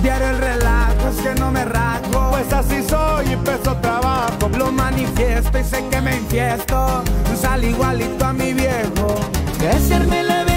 Diario el relajo, es que no me rajo, Pues así soy y peso trabajo. lo manifiesto y sé que me infiesto. Sal igualito a mi viejo. Que hacerme la